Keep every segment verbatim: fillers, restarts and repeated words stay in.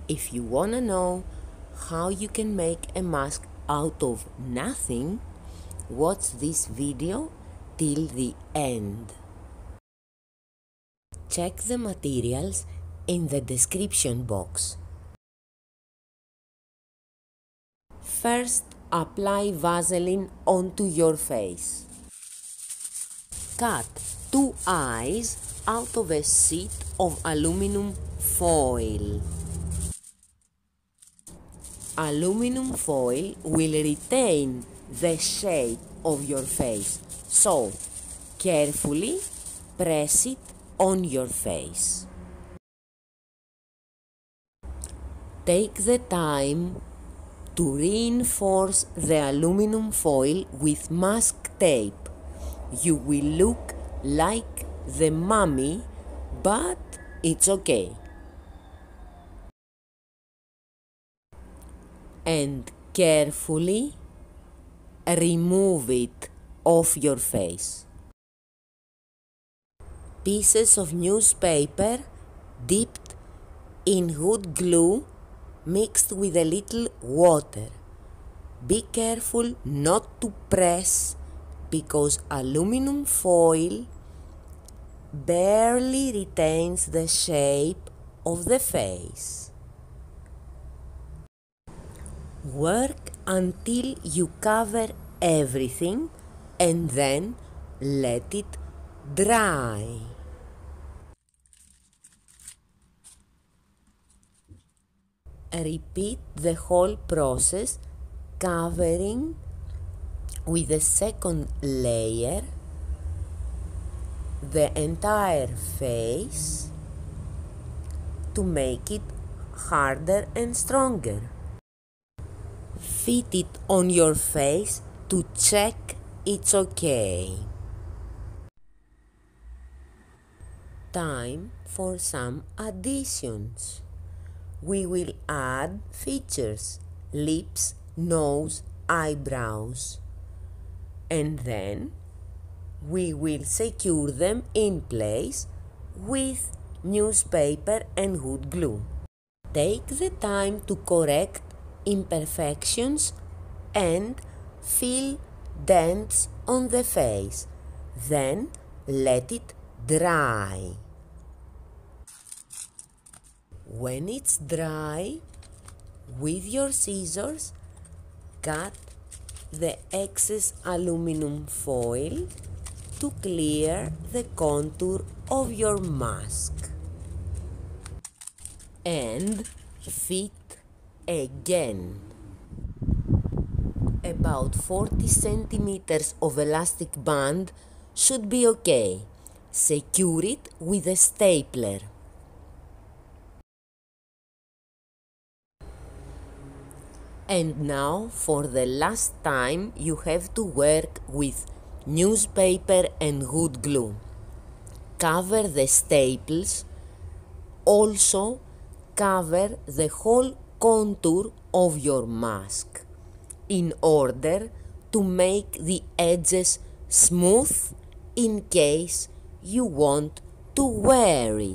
If you wanna know how you can make a mask out of nothing, watch this video till the end. Check the materials in the description box. First, apply vaseline onto your face. Cut two eyes out of a sheet of aluminum foil. Aluminum foil will retain the shape of your face, so carefully press it on your face. Take the time to reinforce the aluminum foil with mask tape. You will look like the mummy, but it's okay. And carefully remove it off your face. Pieces of newspaper dipped in hot glue mixed with a little water. Be careful not to press because aluminum foil barely retains the shape of the face. Work until you cover everything and then let it dry. Repeat the whole process, covering with a second layer the entire face to make it harder and stronger. Fit it on your face to check it's okay. Time for some additions. We will add features, lips, nose, eyebrows, and then we will secure them in place with newspaper and wood glue. Take the time to correct imperfections and fill dents on the face, then let it dry. When it's dry, with your scissors, cut the excess aluminum foil to clear the contour of your mask. And fit again. About forty centimeters of elastic band should be okay. Secure it with a stapler. And now, for the last time, you have to work with newspaper and wood glue. Cover the staples. Also, cover the whole contour of your mask in order to make the edges smooth in case you want to wear it.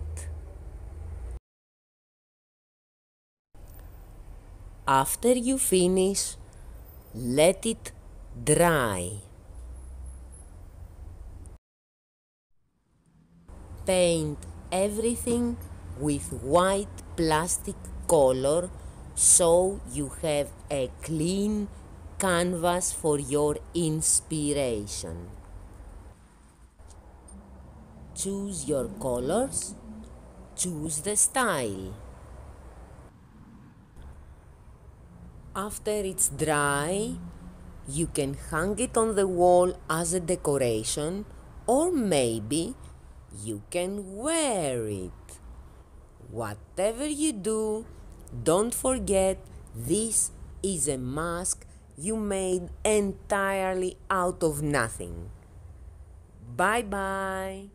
After you finish, let it dry. Paint everything with white plastic color so you have a clean canvas for your inspiration. Choose your colors, choose the style. After it's dry, you can hang it on the wall as a decoration, or maybe you can wear it. Whatever you do, don't forget this is a mask you made entirely out of nothing. Bye bye!